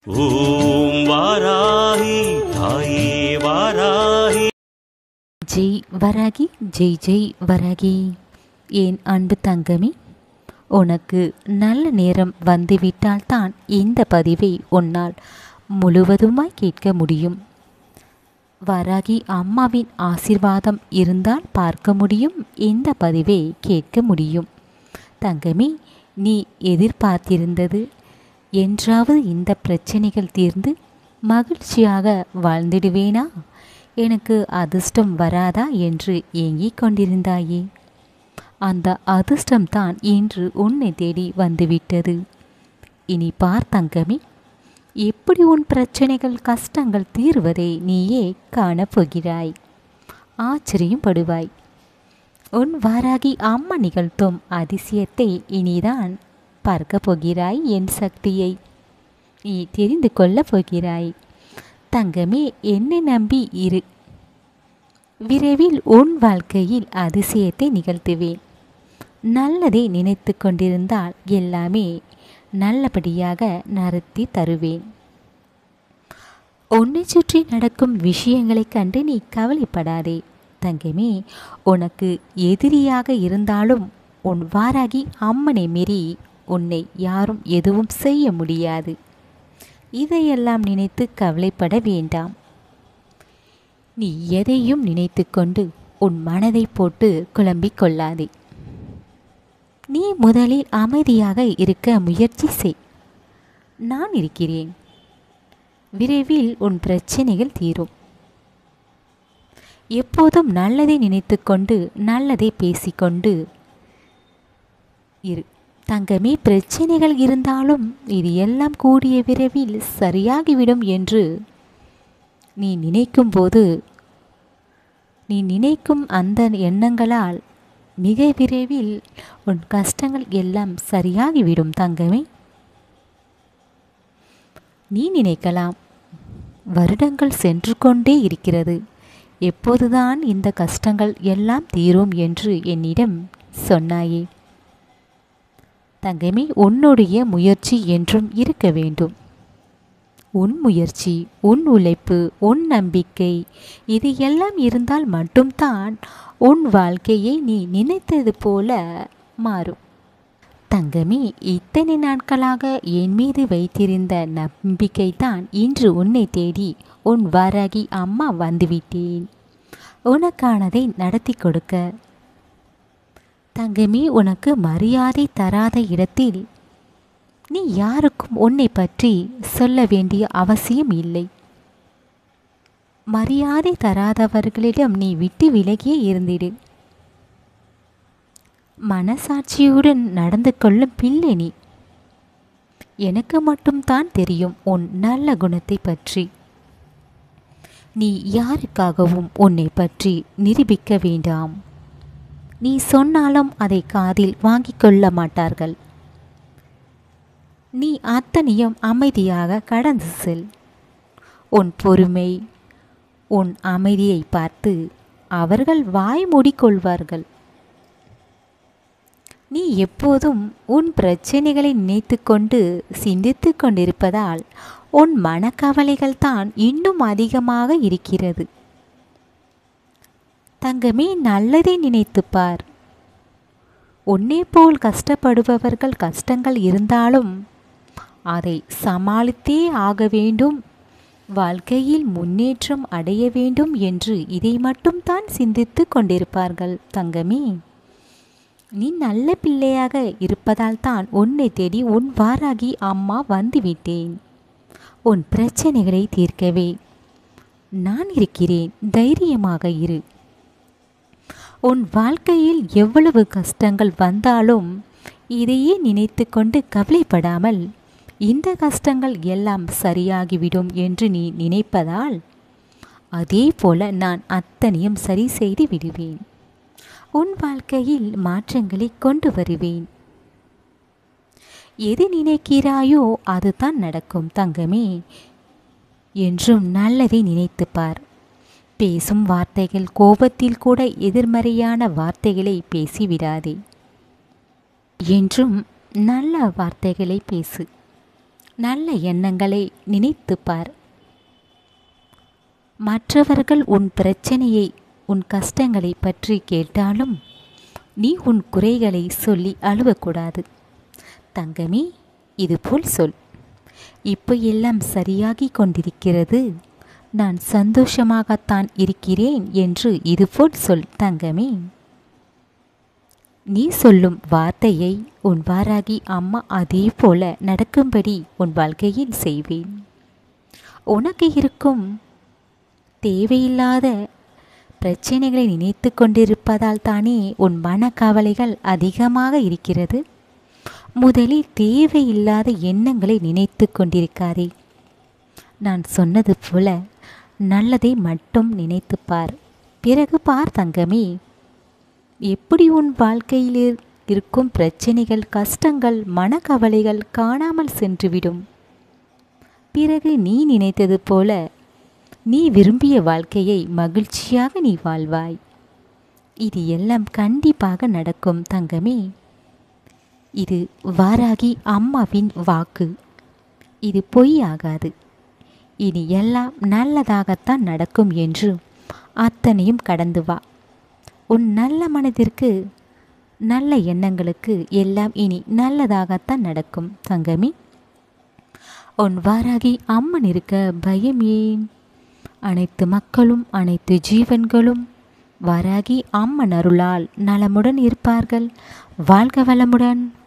ஓம் வாராகி தாயே வாராகி. ஜெய் வராகி, ஜெய் ஜெய் வராகி. என் அன்பு தங்கமே, உனக்கு நல்ல நேரம் வந்துவிட்டால்தான் இந்த பதிவை உன்னால் முழுவதுமாய் கேட்க முடியும். வராகி அம்மாவின் ஆசீர்வாதம் இருந்தால் பார்க்க முடியும், இந்த பதிவை கேட்க முடியும். தங்கமே, நீ எதிர்பார்த்திருந்தது என்றாவது இந்த பிரச்சனைகள் தீர்ந்து மகிழ்ச்சியாக வாழ்ந்திடுவேனா, எனக்கு அதிர்ஷ்டம் வராதா என்று ஏங்கிக் கொண்டிருந்தாயே. அந்த அதிர்ஷ்டம்தான் இன்று உன்னை தேடி வந்துவிட்டது. இனி பார் தங்கமே, எப்படி உன் பிரச்சனைகள் கஷ்டங்கள் தீர்வதை நீயே காணப்போகிறாய். ஆச்சரியம் படுவாய். உன் வாராகி அம்மா நிகழ்த்தும் அதிசயத்தை இனிதான் பார்க்க போகிறாய். என் சக்தியை நீ தெரிந்து கொள்ளப் போகிறாய். தங்கமே, என்னை நம்பி இரு. விரைவில் உன் வாழ்க்கையில் அதிசயத்தை நிகழ்த்துவேன். நல்லதை நினைத்து கொண்டிருந்தால் எல்லாமே நல்லபடியாக நடத்தி தருவேன். உன்னை சுற்றி நடக்கும் விஷயங்களைக் கண்டு நீ கவலைப்படாதே தங்கமே. உனக்கு எதிரியாக இருந்தாலும் உன் வாராகி அம்மனை மீறி உன்னை யாரும் எதுவும் செய்ய முடியாது. இதையெல்லாம் நினைத்து கவலைப்பட வேண்டாம். நீ எதையும் நினைத்து கொண்டு உன் மனதை போட்டு குழம்பிக் கொள்ளாதே. நீ முதலில் அமைதியாக இருக்க முயற்சி செய். நான் இருக்கிறேன். விரைவில் உன் பிரச்சனைகள் தீரும். எப்போதும் நல்லதை நினைத்து கொண்டு நல்லதை பேசிக்கொண்டு இரு தங்கமே. பிரச்சனைகள் இருந்தாலும் இது எல்லாம் கூடிய விரைவில் சரியாகிவிடும் என்று நீ நினைக்கும் அந்த எண்ணங்களால் மிக விரைவில் உன் கஷ்டங்கள் எல்லாம் சரியாகிவிடும் தங்கமே. நீ நினைக்கலாம், வருடங்கள் சென்று கொண்டே இருக்கிறது, எப்போதுதான் இந்த கஷ்டங்கள் எல்லாம் தீரும் என்று என்னிடம் சொன்னாயே. தங்கமே, உன்னுடைய முயற்சி என்றும் இருக்க வேண்டும். உன் முயற்சி, உன் உழைப்பு, உன் நம்பிக்கை, இது எல்லாம் இருந்தால் மட்டும்தான் உன் வாழ்க்கையை நீ நினைத்தது போல மாறும். தங்கமே, இத்தனை நாட்களாக என் மீது வைத்திருந்த நம்பிக்கை தான் இன்று உன்னை தேடி உன் வாராகி அம்மா வந்துவிட்டேன், உனக்கானதை நடத்தி கொடுக்க. தங்கமே, உனக்கு மரியாதை தராத இடத்தில் நீ யாருக்கும் உன்னை பற்றி சொல்ல வேண்டிய அவசியம் இல்லை. மரியாதை தராதவர்களிடம் நீ விட்டு விலகியே இருந்திடு. மனசாட்சியுடன் நடந்து கொள்ளும் பிள்ளை நீ. எனக்கு மட்டும்தான் தெரியும் உன் நல்ல குணத்தை பற்றி. நீ யாருக்காகவும் உன்னை பற்றி நிரூபிக்க வேண்டாம். நீ சொன்னாலும் அதை காதில் வாங்கிக் கொள்ள மாட்டார்கள். நீ அத்தனையும் அமைதியாக கடந்து செல். உன் பொறுமை, உன் அமைதியை பார்த்து அவர்கள் வாய் மூடிக்கொள்வார்கள். நீ எப்போதும் உன் பிரச்சனைகளை நினைத்து கொண்டு சிந்தித்து கொண்டிருப்பதால் உன் மனக்கவலைகள் தான் இன்னும் அதிகமாக இருக்கிறது. தங்கமே, நல்லதை நினைத்துப்பார். உன்னை போல் கஷ்டப்படுபவர்கள் கஷ்டங்கள் இருந்தாலும் அதை சமாளித்தே ஆக வேண்டும், வாழ்க்கையில் முன்னேற்றம் அடைய வேண்டும் என்று இதை மட்டும்தான் சிந்தித்து கொண்டிருப்பார்கள். தங்கமே, நீ நல்ல பிள்ளையாக இருப்பதால் தான் உன்னை தேடி உன் வாராகி அம்மா வந்துவிட்டேன். உன் பிரச்சனைகளை தீர்க்கவே நான் இருக்கிறேன். தைரியமாக இரு. உன் வாழ்க்கையில் எவ்வளவு கஷ்டங்கள் வந்தாலும் இதையே நினைத்து கொண்டு கவலைப்படாமல் இந்த கஷ்டங்கள் எல்லாம் சரியாகிவிடும் என்று நீ நினைப்பதால் அதே போல நான் அத்தனையும் சரி செய்து விடுவேன். உன் வாழ்க்கையில் மாற்றங்களை கொண்டு வருவேன். எது நினைக்கிறாயோ அதுதான் நடக்கும் தங்கமே. என்றும் நல்லதை நினைத்துப்பார். பேசும் வார்த்தைகள், கோபத்தில் கூட எதிர்மறையான வார்த்தைகளை பேசிவிடாதே. என்றும் நல்ல வார்த்தைகளை பேசு. நல்ல எண்ணங்களை நினைத்துப் பார். மற்றவர்கள் உன் பிரச்சனையை, உன் கஷ்டங்களை பற்றி கேட்டாலும் நீ உன் குறைகளை சொல்லி அழுவக்கூடாது. தங்கமே, இதுபோல் சொல், இப்போ எல்லாம் சரியாகி கொண்டிருக்கிறது, நான் சந்தோஷமாகத்தான் இருக்கிறேன் என்று இதுபோல் சொல். தங்கமே, நீ சொல்லும் வார்த்தையை உன் வாராகி அம்மா அதே போல நடக்கும்படி உன் வாழ்க்கையில் செய்வேன். உனக்கு இருக்கும் தேவையில்லாத பிரச்சனைகளை நினைத்து கொண்டிருப்பதால் தானே உன் மனக்கவலைகள் அதிகமாக இருக்கிறது. முதலில் தேவையில்லாத எண்ணங்களை நினைத்து கொண்டிருக்காதே. நான் சொன்னது போல நல்லதை மட்டும் நினைத்து பார். பிறகு பார் தங்கமே, எப்படி உன் வாழ்க்கையில் இருக்கும் பிரச்சனைகள், கஷ்டங்கள், மனக்கவலைகள் காணாமல் சென்றுவிடும். பிறகு நீ நினைத்தது போல நீ விரும்பிய வாழ்க்கையை மகிழ்ச்சியாக நீ வாழ்வாய். இது எல்லாம் கண்டிப்பாக நடக்கும் தங்கமே. இது வாராகி அம்மாவின் வாக்கு. இது பொய்யாகாது. இனி எல்லாம் நல்லதாகத்தான் நடக்கும் என்று அத்தனையும் கடந்து வா. உன் நல்ல மனதிற்கு, நல்ல எண்ணங்களுக்கு எல்லாம் இனி நல்லதாகத்தான் நடக்கும் தங்கமே. உன் வாராகி அம்மன் இருக்க பயம் ஏன்? அனைத்து மக்களும், அனைத்து ஜீவன்களும் வாராகி அம்மன் அருளால் நலமுடன் இருப்பார்கள். வாழ்க வளமுடன்.